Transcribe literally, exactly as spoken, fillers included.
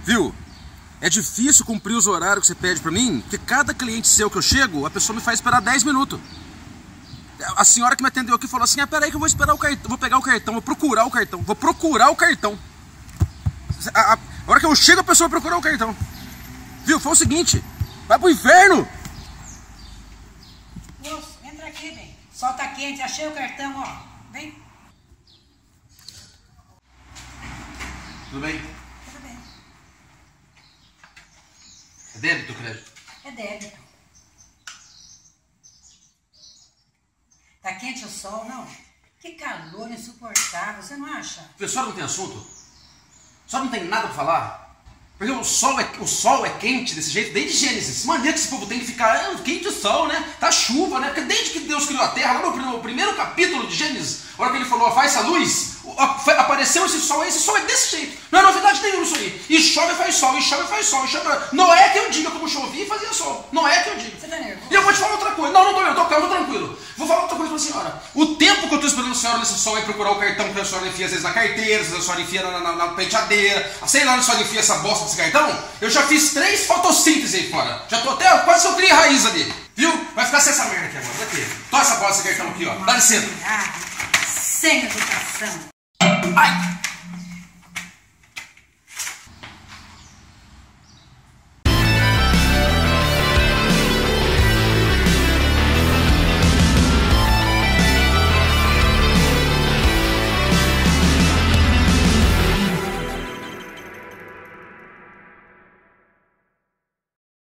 Viu? É difícil cumprir os horários que você pede pra mim, porque cada cliente seu que eu chego, a pessoa me faz esperar dez minutos. A senhora que me atendeu aqui falou assim, ah, peraí que eu vou esperar o cartão, vou pegar o cartão, vou procurar o cartão, vou procurar o cartão. A, a, a hora que eu chego, a pessoa vai procurar o cartão. Viu? Foi o seguinte, vai pro inferno! Moço, entra aqui, bem. Sol tá quente, achei o cartão, ó. Vem. Tudo bem? Tudo bem. É débito ou crédito? É débito. Tá quente o sol, não? Que calor insuportável, você não acha? A senhora não tem assunto? A senhora não tem nada pra falar? Porque o sol, é, o sol é quente desse jeito desde Gênesis. Maneira que esse povo tem que ficar, é quente o sol, né? Tá chuva, né? Porque desde que Deus criou a terra, lá no primeiro capítulo de Gênesis, a hora que ele falou, faz a luz, apareceu esse sol, esse sol é desse jeito. Não é novidade nenhuma isso aí. E chove, faz sol, e chove, faz sol, e chove. Não é que eu diga como chovia e fazia sol. Não é que eu diga. Você tá nervoso? E eu vou te falar outra coisa. Não, não tô eu, tô calmo, tô tranquilo. Vou falar outra coisa pra senhora. O tempo que eu tô esperando a senhora nesse sol aí procurar o cartão que a senhora enfia às vezes na carteira, às vezes a senhora enfia na, na, na penteadeira, sei lá onde a senhora enfia essa bosta desse cartão, eu já fiz três fotossíntese aí fora. Já tô até quase que eu criei raiz ali. Viu? Vai ficar sem essa merda aqui agora. Daqui. Toma essa bosta desse cartão aqui, ó. Dá licença. Sem educação. Ai!